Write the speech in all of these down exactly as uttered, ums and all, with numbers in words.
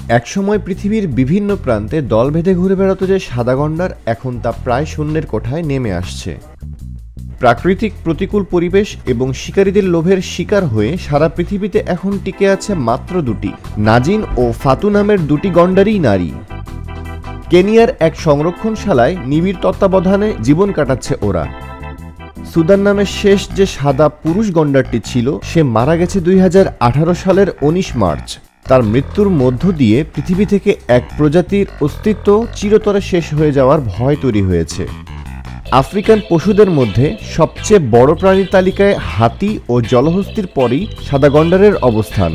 একসময় পৃথিবীর বিভিন্ন প্রান্তে দল বেঁধে ঘুরে বেড়াতো যে সাদা গন্ডার, এখন তা প্রায় শূন্যের কোঠায় নেমে আসছে। প্রাকৃতিক প্রতিকূল পরিবেশ এবং শিকারীদের লোভের শিকার হয়ে সারা পৃথিবীতে এখন টিকে আছে মাত্র দুটি, নাজিন ও ফাতু নামের দুটি গন্ডারই নারী। কেনিয়ার এক সংরক্ষণশালায় নিবিড় তত্ত্বাবধানে জীবন কাটাচ্ছে ওরা। সুদান নামের শেষ যে সাদা পুরুষ গন্ডারটি ছিল সে মারা গেছে দুই হাজার আঠারো সালের উনিশ মার্চ। তার মৃত্যুর মধ্য দিয়ে পৃথিবী থেকে এক প্রজাতির অস্তিত্ব চিরতরে শেষ হয়ে যাওয়ার ভয় তৈরি হয়েছে। আফ্রিকান পশুদের মধ্যে সবচেয়ে বড় প্রাণীর তালিকায় হাতি ও জলহস্তির পরই সাদা গন্ডারের অবস্থান।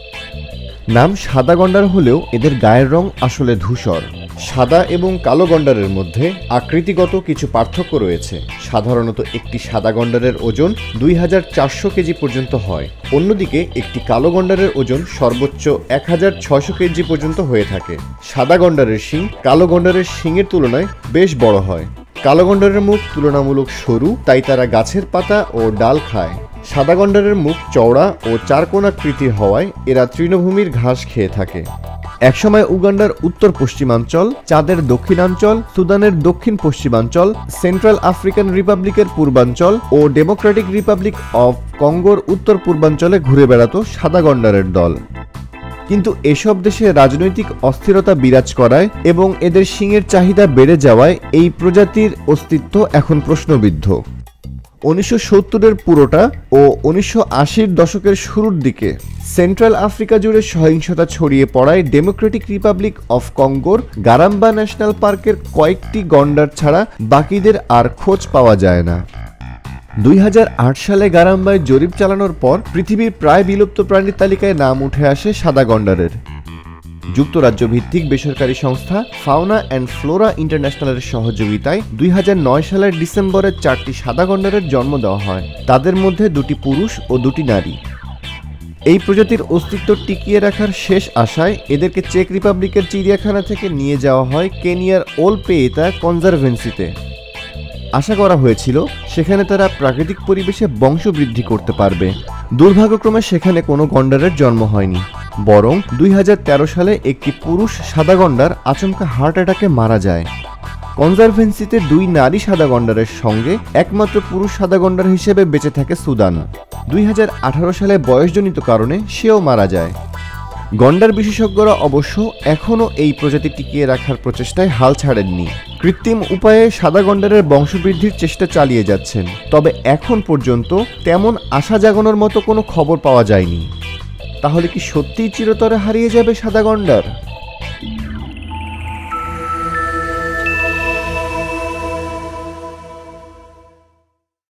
নাম সাদা গন্ডার হলেও এদের গায়ের রং আসলে ধূসর। সাদা এবং কালো গন্ডারের মধ্যে আকৃতিগত কিছু পার্থক্য রয়েছে। সাধারণত একটি সাদা গন্ডারের ওজন দুই হাজার চারশো কেজি পর্যন্ত হয়, অন্যদিকে একটি কালো গন্ডারের ওজন সর্বোচ্চ এক হাজার ছয়শো কেজি পর্যন্ত হয়ে থাকে। সাদা গন্ডারের শিং কালো গন্ডারের শিংয়ের তুলনায় বেশ বড় হয়। কালো গন্ডারের মুখ তুলনামূলক সরু, তাই তারা গাছের পাতা ও ডাল খায়। সাদা গন্ডারের মুখ চওড়া ও চারকোণাকৃতির হওয়ায় এরা তৃণভূমির ঘাস খেয়ে থাকে। একসময় উগান্ডার উত্তর পশ্চিমাঞ্চল, চাঁদের দক্ষিণাঞ্চল, সুদানের দক্ষিণ পশ্চিমাঞ্চল, সেন্ট্রাল আফ্রিকান রিপাবলিকের পূর্বাঞ্চল ও ডেমোক্রেটিক রিপাবলিক অব কঙ্গোর উত্তর পূর্বাঞ্চলে ঘুরে বেড়াতো সাদা গন্ডারের দল। কিন্তু এসব দেশে রাজনৈতিক অস্থিরতা বিরাজ করায় এবং এদের শিংয়ের চাহিদা বেড়ে যাওয়ায় এই প্রজাতির অস্তিত্ব এখন প্রশ্নবিদ্ধ। উনিশশো সত্তরের পুরোটা ও উনিশশো আশির দশকের শুরুর দিকে সেন্ট্রাল আফ্রিকা জুড়ে সহিংসতা ছড়িয়ে পড়ায় ডেমোক্রেটিক রিপাবলিক অফ কঙ্গোর গারাম্বা ন্যাশনাল পার্কের কয়েকটি গন্ডার ছাড়া বাকিদের আর খোঁজ পাওয়া যায় না। দুই হাজার আট সালে গারাম্বায় জরিপ চালানোর পর পৃথিবীর প্রায় বিলুপ্ত প্রাণীর তালিকায় নাম উঠে আসে সাদা গন্ডারের। যুক্তরাজ্য ভিত্তিক বেসরকারি সংস্থা ফাউনা অ্যান্ড ফ্লোরা ইন্টারন্যাশনালের সহযোগিতায় দুই হাজার নয় সালের ডিসেম্বরে চারটি সাদা গন্ডারের জন্ম দেওয়া হয়। তাদের মধ্যে দুটি পুরুষ ও দুটি নারী। এই প্রজাতির অস্তিত্ব টিকিয়ে রাখার শেষ আশায় এদেরকে চেক রিপাবলিকের চিড়িয়াখানা থেকে নিয়ে যাওয়া হয় কেনিয়ার ওলপেইতা কনজারভেন্সিতে। আশা করা হয়েছিল সেখানে তারা প্রাকৃতিক পরিবেশে বংশবৃদ্ধি করতে পারবে। দুর্ভাগ্যক্রমে সেখানে কোনো গন্ডারের জন্ম হয়নি, বরং দুই হাজার তেরো সালে একটি পুরুষ সাদা গন্ডার আচমকা হার্ট অ্যাটাকে মারা যায়। কনজারভেন্সিতে দুই নারী সাদা গন্ডারের সঙ্গে একমাত্র পুরুষ সাদা গন্ডার হিসেবে বেঁচে থাকে সুদান। দুই হাজার আঠারো সালে বয়সজনিত কারণে সেও মারা যায়। গন্ডার বিশেষজ্ঞরা অবশ্য এখনও এই প্রজাতি টিকিয়ে রাখার প্রচেষ্টায় হাল ছাড়েননি। কৃত্রিম উপায়ে সাদা গন্ডারের বংশবৃদ্ধির চেষ্টা চালিয়ে যাচ্ছেন, তবে এখন পর্যন্ত তেমন আশা জাগানোর মতো কোনো খবর পাওয়া যায়নি। তাহলে কি সত্যিই চিরতরে হারিয়ে যাবে সাদা গন্ডার?